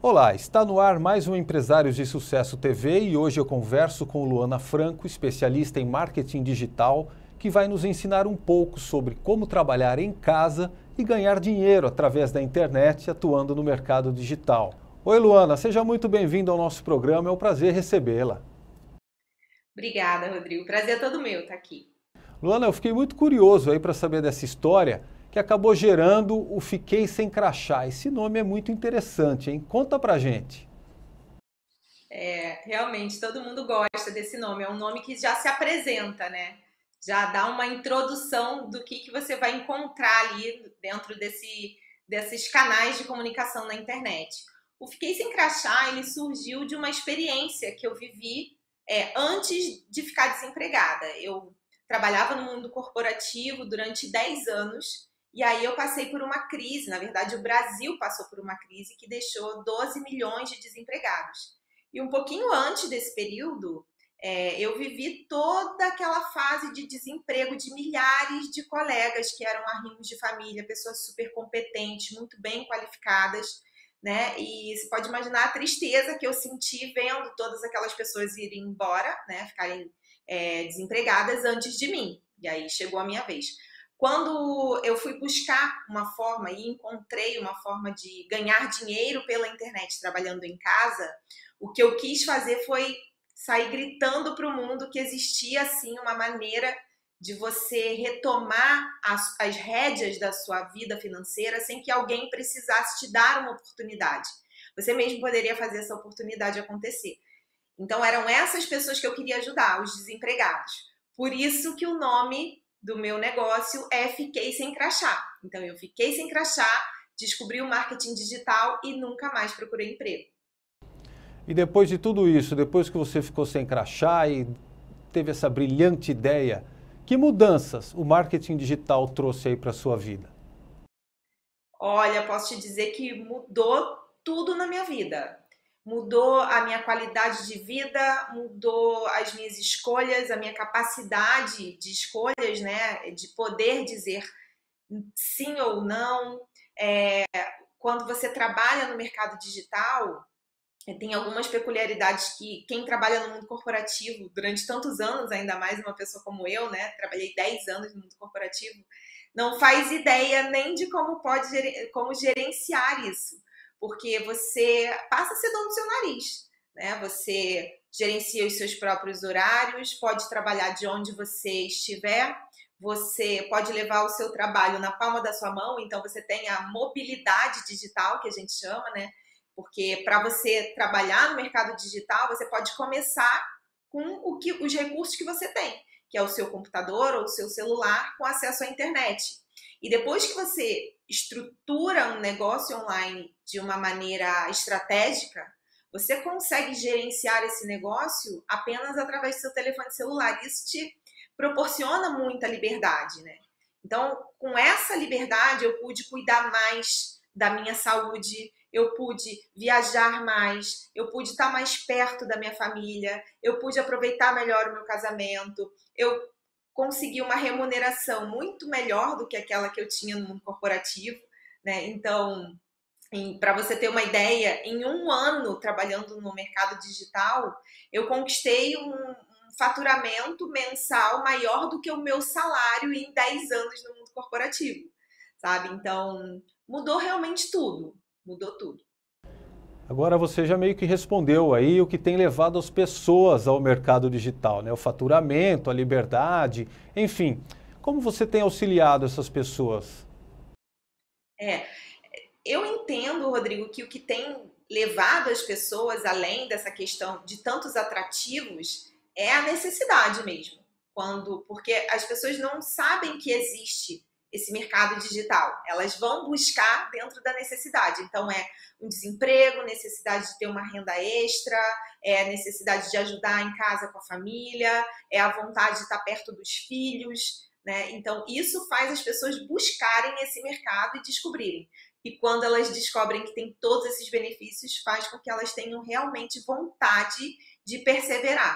Olá, está no ar mais um Empresários de Sucesso TV e hoje eu converso com Luana Franco, especialista em marketing digital, que vai nos ensinar um pouco sobre como trabalhar em casa e ganhar dinheiro através da internet atuando no mercado digital. Oi Luana, seja muito bem-vinda ao nosso programa, é um prazer recebê-la. Obrigada, Rodrigo. Prazer é todo meu estar aqui. Luana, eu fiquei muito curioso aí para saber dessa história que acabou gerando o Fiquei Sem Crachá. Esse nome é muito interessante, hein? Conta pra gente. Realmente, todo mundo gosta desse nome. É um nome que já se apresenta, né? Já dá uma introdução do que você vai encontrar ali dentro desses canais de comunicação na internet. O Fiquei Sem Crachá, ele surgiu de uma experiência que eu vivi antes de ficar desempregada. Eu trabalhava no mundo corporativo durante 10 anos e aí eu passei por uma crise. Na verdade, o Brasil passou por uma crise que deixou 12 milhões de desempregados. E um pouquinho antes desse período, eu vivi toda aquela fase de desemprego de milhares de colegas que eram arrimos de família, pessoas super competentes, muito bem qualificadas, né? E você pode imaginar a tristeza que eu senti vendo todas aquelas pessoas irem embora, né? Ficarem desempregadas antes de mim. E aí chegou a minha vez. Quando eu fui buscar uma forma e encontrei uma forma de ganhar dinheiro pela internet trabalhando em casa, o que eu quis fazer foi sair gritando para o mundo que existia assim uma maneira de você retomar as rédeas da sua vida financeira sem que alguém precisasse te dar uma oportunidade. Você mesmo poderia fazer essa oportunidade acontecer. Então eram essas pessoas que eu queria ajudar, os desempregados. Por isso que o nome do meu negócio é Fiquei Sem Crachá. Então eu fiquei sem crachá, descobri o marketing digital e nunca mais procurei emprego. E depois de tudo isso, depois que você ficou sem crachá e teve essa brilhante ideia, que mudanças o marketing digital trouxe aí para a sua vida? Olha, posso te dizer que mudou tudo na minha vida. Mudou a minha qualidade de vida, mudou as minhas escolhas, a minha capacidade de escolhas, né? De poder dizer sim ou não. Quando você trabalha no mercado digital, tem algumas peculiaridades que quem trabalha no mundo corporativo durante tantos anos, ainda mais uma pessoa como eu, né? Trabalhei 10 anos no mundo corporativo, não faz ideia nem de como gerenciar isso, porque você passa a ser dono do seu nariz, né? Você gerencia os seus próprios horários, pode trabalhar de onde você estiver, você pode levar o seu trabalho na palma da sua mão, então você tem a mobilidade digital, que a gente chama, né? Porque para você trabalhar no mercado digital, você pode começar com os recursos que você tem, que é o seu computador ou o seu celular com acesso à internet. E depois que você estrutura um negócio online de uma maneira estratégica, você consegue gerenciar esse negócio apenas através do seu telefone celular. Isso te proporciona muita liberdade, né? Então, com essa liberdade, eu pude cuidar mais da minha saúde, eu pude viajar mais, eu pude estar mais perto da minha família, eu pude aproveitar melhor o meu casamento, eu consegui uma remuneração muito melhor do que aquela que eu tinha no mundo corporativo, né? Então, para você ter uma ideia, em um ano trabalhando no mercado digital, eu conquistei um faturamento mensal maior do que o meu salário em 10 anos no mundo corporativo, sabe? Então, mudou realmente tudo, mudou tudo. Agora você já meio que respondeu aí o que tem levado as pessoas ao mercado digital, né? O faturamento, a liberdade, enfim. Como você tem auxiliado essas pessoas? É, eu entendo, Rodrigo, que o que tem levado as pessoas, além dessa questão de tantos atrativos, é a necessidade mesmo. Porque as pessoas não sabem que existe esse mercado digital. Elas vão buscar dentro da necessidade. Então, é um desemprego, necessidade de ter uma renda extra, é a necessidade de ajudar em casa com a família, é a vontade de estar perto dos filhos, né? Então, isso faz as pessoas buscarem esse mercado e descobrirem. E quando elas descobrem que tem todos esses benefícios, faz com que elas tenham realmente vontade de perseverar.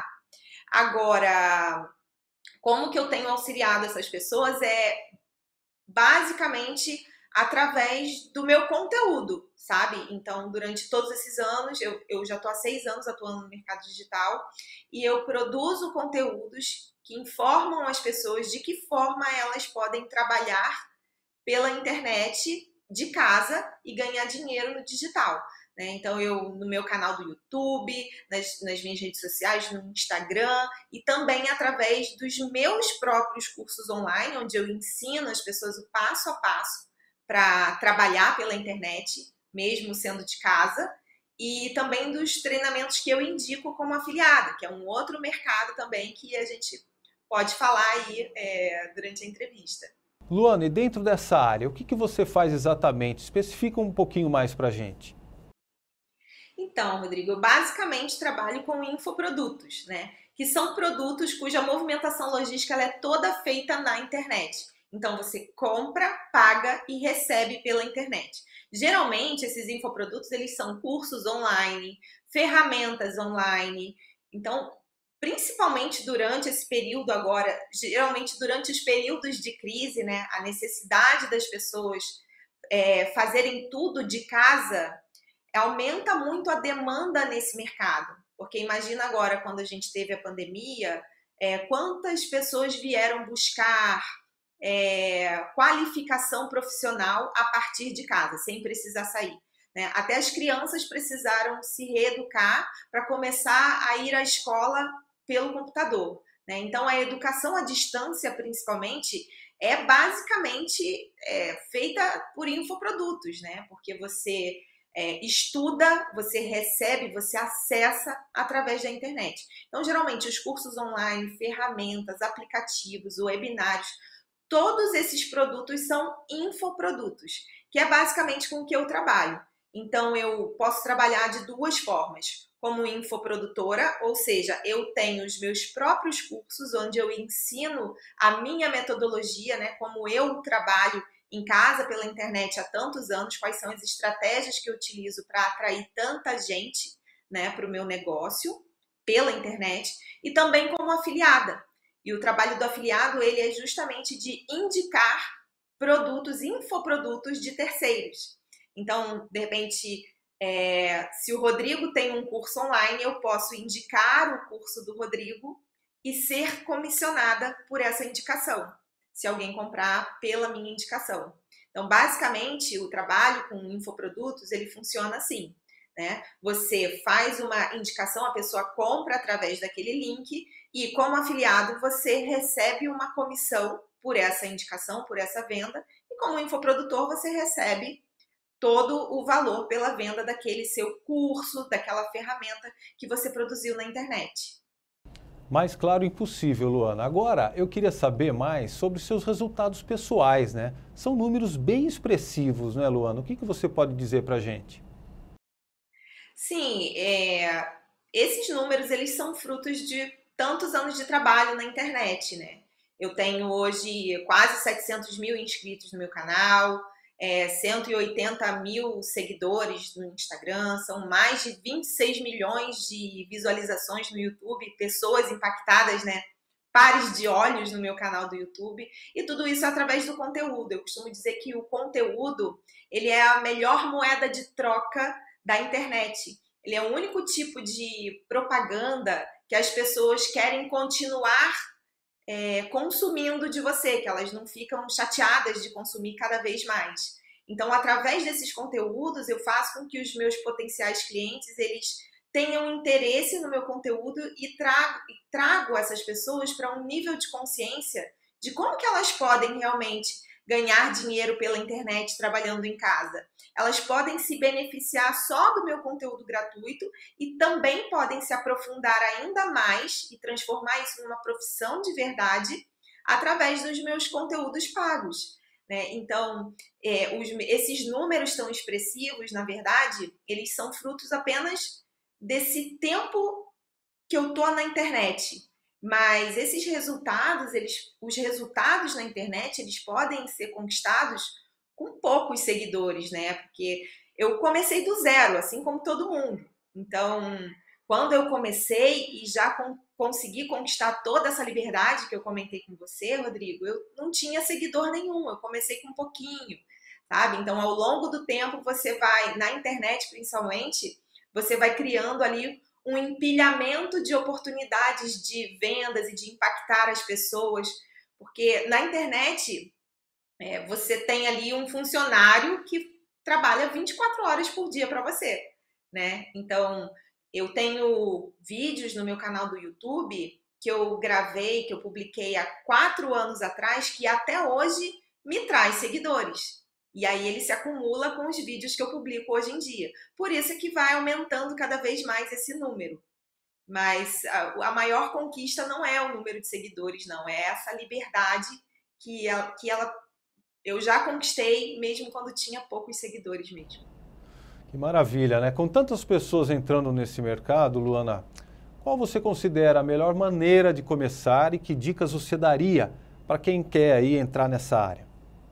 Agora, como que eu tenho auxiliado essas pessoas basicamente através do meu conteúdo, sabe? Então, durante todos esses anos, eu já estou há 6 anos atuando no mercado digital e eu produzo conteúdos que informam as pessoas de que forma elas podem trabalhar pela internet de casa e ganhar dinheiro no digital. Né? Então, eu no meu canal do YouTube, nas minhas redes sociais, no Instagram e também através dos meus próprios cursos online, onde eu ensino as pessoas o passo a passo para trabalhar pela internet, mesmo sendo de casa, e também dos treinamentos que eu indico como afiliada, que é um outro mercado também que a gente pode falar aí durante a entrevista. Luana, e dentro dessa área, o que você faz exatamente? Especifica um pouquinho mais para a gente. Então, Rodrigo, eu basicamente trabalho com infoprodutos, né? Que são produtos cuja movimentação logística ela é toda feita na internet. Então, você compra, paga e recebe pela internet. Geralmente, esses infoprodutos, eles são cursos online, ferramentas online. Então, principalmente durante esse período agora, geralmente durante os períodos de crise, né? A necessidade das pessoas fazerem tudo de casa aumenta muito a demanda nesse mercado. Porque imagina agora, quando a gente teve a pandemia, quantas pessoas vieram buscar qualificação profissional a partir de casa, sem precisar sair. Né? Até as crianças precisaram se reeducar para começar a ir à escola pelo computador. Né? Então, a educação à distância, principalmente, é basicamente feita por infoprodutos, né? Porque você estuda, você recebe, você acessa através da internet. Então, geralmente, os cursos online, ferramentas, aplicativos, webinários, todos esses produtos são infoprodutos, que é basicamente com o que eu trabalho. Então, eu posso trabalhar de duas formas. Como infoprodutora, ou seja, eu tenho os meus próprios cursos, onde eu ensino a minha metodologia, né, como eu trabalho em casa pela internet há tantos anos, quais são as estratégias que eu utilizo para atrair tanta gente, né, para o meu negócio pela internet, e também como afiliada. E o trabalho do afiliado, ele é justamente de indicar produtos, infoprodutos de terceiros. Então, de repente, se o Rodrigo tem um curso online, eu posso indicar o curso do Rodrigo e ser comissionada por essa indicação, se alguém comprar pela minha indicação. Então, basicamente, o trabalho com infoprodutos, ele funciona assim, né? Você faz uma indicação, a pessoa compra através daquele link e, como afiliado, você recebe uma comissão por essa indicação, por essa venda, e como infoprodutor, você recebe todo o valor pela venda daquele seu curso, daquela ferramenta que você produziu na internet. Mais claro, impossível, Luana. Agora, eu queria saber mais sobre os seus resultados pessoais, né? São números bem expressivos, né, Luana? O que você pode dizer para a gente? Sim, esses números eles são frutos de tantos anos de trabalho na internet, né? Eu tenho hoje quase 700 mil inscritos no meu canal, 180 mil seguidores no Instagram, são mais de 26 milhões de visualizações no YouTube, pessoas impactadas, né? Pares de olhos no meu canal do YouTube, e tudo isso através do conteúdo. Eu costumo dizer que o conteúdo, ele é a melhor moeda de troca da internet. Ele é o único tipo de propaganda que as pessoas querem continuar consumindo de você, que elas não ficam chateadas de consumir cada vez mais. Então, através desses conteúdos, eu faço com que os meus potenciais clientes, eles tenham interesse no meu conteúdo e trago essas pessoas para um nível de consciência de como que elas podem realmente ganhar dinheiro pela internet trabalhando em casa. Elas podem se beneficiar só do meu conteúdo gratuito e também podem se aprofundar ainda mais e transformar isso numa profissão de verdade através dos meus conteúdos pagos. Né? Então, esses números tão expressivos, na verdade, eles são frutos apenas desse tempo que eu tô na internet. Mas esses resultados, os resultados na internet, eles podem ser conquistados com poucos seguidores, né? Porque eu comecei do zero, assim como todo mundo. Então, quando eu comecei e já consegui conquistar toda essa liberdade que eu comentei com você, Rodrigo, eu não tinha seguidor nenhum, eu comecei com um pouquinho. sabe? Então, ao longo do tempo, você vai, na internet principalmente, você vai criando ali um empilhamento de oportunidades de vendas e de impactar as pessoas, porque na internet você tem ali um funcionário que trabalha 24 horas por dia para você, né? Então, eu tenho vídeos no meu canal do YouTube que eu gravei, que eu publiquei há 4 anos atrás, que até hoje me traz seguidores. E aí ele se acumula com os vídeos que eu publico hoje em dia. Por isso é que vai aumentando cada vez mais esse número. Mas a maior conquista não é o número de seguidores, não. É essa liberdade que eu já conquistei, mesmo quando tinha poucos seguidores mesmo. Que maravilha, né? Com tantas pessoas entrando nesse mercado, Luana, qual você considera a melhor maneira de começar e que dicas você daria para quem quer aí entrar nessa área?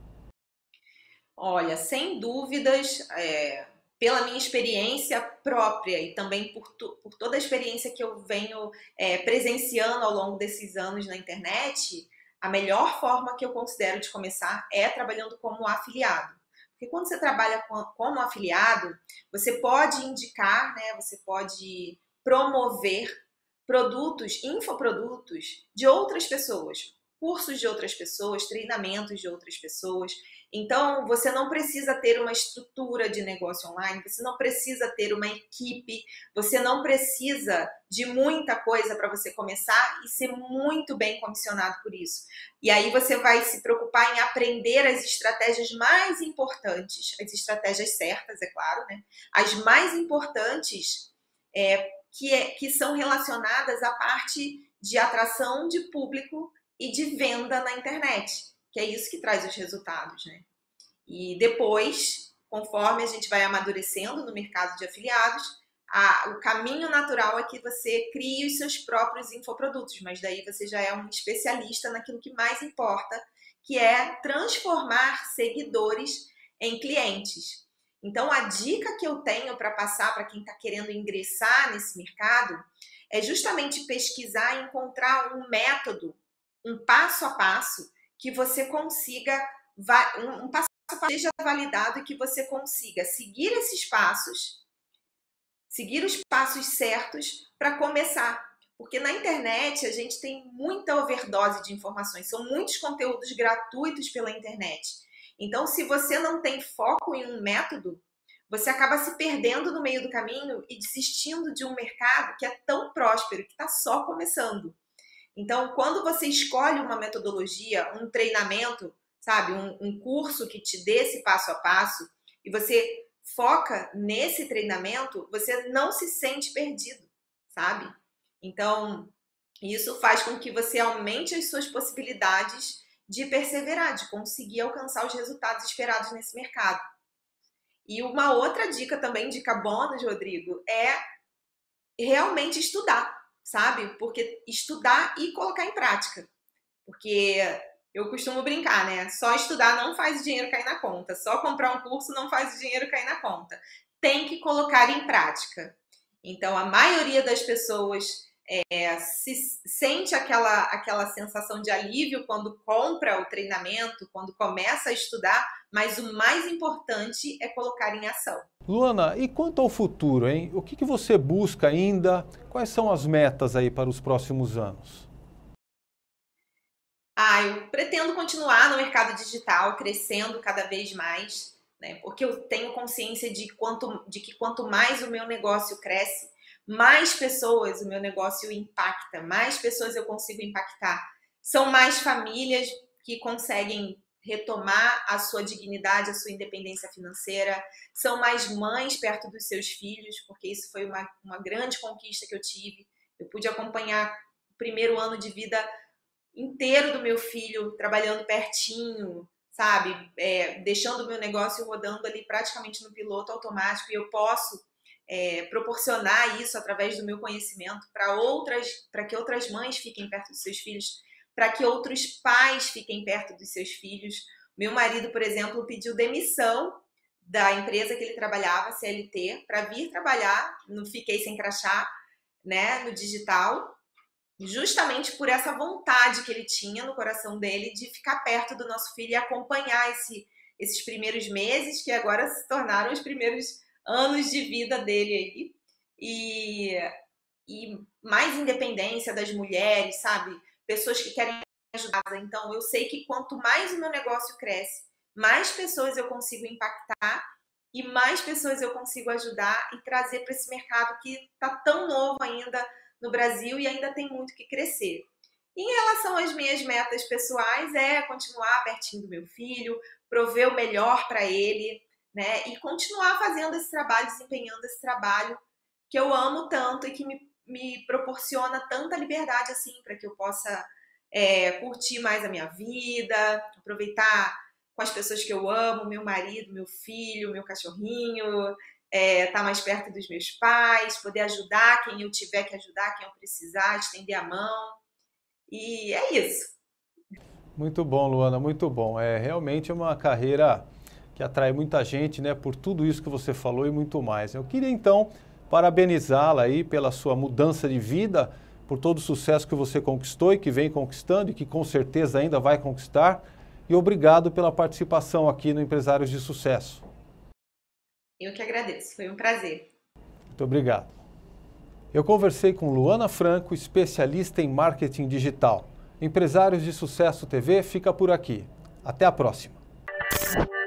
Olha, sem dúvidas, pela minha experiência própria e também por toda a experiência que eu venho presenciando ao longo desses anos na internet, a melhor forma que eu considero de começar é trabalhando como afiliado. Porque quando você trabalha como afiliado, você pode indicar, né, você pode promover produtos, infoprodutos de outras pessoas, cursos de outras pessoas, treinamentos de outras pessoas. Então, você não precisa ter uma estrutura de negócio online, você não precisa ter uma equipe, você não precisa de muita coisa para você começar e ser muito bem comissionado por isso. E aí você vai se preocupar em aprender as estratégias mais importantes, as estratégias certas, é claro, né? As mais importantes que são relacionadas à parte de atração de público e de venda na internet, que é isso que traz os resultados, né? E depois, conforme a gente vai amadurecendo no mercado de afiliados, o caminho natural é que você crie os seus próprios infoprodutos, mas daí você já é um especialista naquilo que mais importa, que é transformar seguidores em clientes. Então, a dica que eu tenho para passar para quem está querendo ingressar nesse mercado é justamente pesquisar e encontrar um método, um passo a passo, que você consiga, um passo a passo seja validado e que você consiga seguir esses passos, seguir os passos certos para começar. Porque na internet a gente tem muita overdose de informações, são muitos conteúdos gratuitos pela internet. Então, se você não tem foco em um método, você acaba se perdendo no meio do caminho e desistindo de um mercado que é tão próspero, que está só começando. Então, quando você escolhe uma metodologia, um treinamento, sabe, um curso que te dê esse passo a passo, e você foca nesse treinamento, você não se sente perdido, sabe? Então, isso faz com que você aumente as suas possibilidades de perseverar, de conseguir alcançar os resultados esperados nesse mercado. E uma outra dica também, dica bônus, Rodrigo, é realmente estudar, sabe? Porque estudar e colocar em prática. Porque eu costumo brincar, né? Só estudar não faz o dinheiro cair na conta. Só comprar um curso não faz o dinheiro cair na conta. Tem que colocar em prática. Então, a maioria das pessoas sente aquela sensação de alívio quando compra o treinamento, quando começa a estudar, mas o mais importante é colocar em ação. Luana, e quanto ao futuro, hein? O que você busca ainda? Quais são as metas aí para os próximos anos? Eu pretendo continuar no mercado digital, crescendo cada vez mais, né? Porque eu tenho consciência de que quanto mais o meu negócio cresce, mais pessoas o meu negócio impacta, mais pessoas eu consigo impactar. São mais famílias que conseguem retomar a sua dignidade, a sua independência financeira, são mais mães perto dos seus filhos, porque isso foi uma grande conquista que eu tive. Eu pude acompanhar o primeiro ano de vida inteiro do meu filho trabalhando pertinho, sabe? Deixando o meu negócio rodando ali praticamente no piloto automático, e eu posso proporcionar isso através do meu conhecimento para que outras mães fiquem perto dos seus filhos, para que outros pais fiquem perto dos seus filhos. Meu marido, por exemplo, pediu demissão da empresa que ele trabalhava, CLT, para vir trabalhar no Fiquei Sem Crachá, né, no digital, justamente por essa vontade que ele tinha no coração dele de ficar perto do nosso filho e acompanhar esses primeiros meses, que agora se tornaram os primeiros anos de vida dele aí. E mais independência das mulheres, sabe? Pessoas que querem ajudar. Então, eu sei que quanto mais o meu negócio cresce, mais pessoas eu consigo impactar e mais pessoas eu consigo ajudar e trazer para esse mercado que está tão novo ainda no Brasil e ainda tem muito que crescer. Em relação às minhas metas pessoais, é continuar pertinho do meu filho, prover o melhor para ele, né? E continuar fazendo esse trabalho, desempenhando esse trabalho que eu amo tanto e que me proporciona tanta liberdade assim para que eu possa curtir mais a minha vida, aproveitar com as pessoas que eu amo, meu marido, meu filho, meu cachorrinho, estar mais perto dos meus pais, poder ajudar quem eu tiver que ajudar, quem eu precisar, estender a mão. E é isso. Muito bom, Luana, muito bom. É realmente uma carreira que atrai muita gente, né, por tudo isso que você falou e muito mais. Eu queria então parabenizá-la aí pela sua mudança de vida, por todo o sucesso que você conquistou e que vem conquistando e que com certeza ainda vai conquistar. E obrigado pela participação aqui no Empresários de Sucesso. Eu que agradeço, foi um prazer. Muito obrigado. Eu conversei com Luana Franco, especialista em marketing digital. Empresários de Sucesso TV fica por aqui. Até a próxima.